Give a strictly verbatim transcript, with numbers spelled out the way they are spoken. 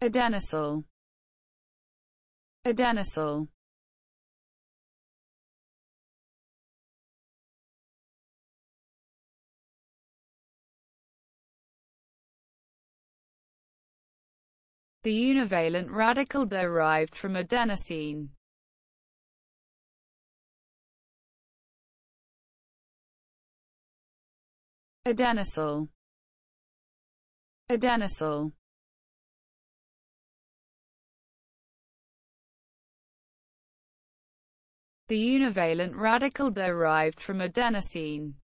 Adenosine. Adenosine. The univalent radical derived from adenosine. Adenosine. Adenosine. The univalent radical derived from adenosine.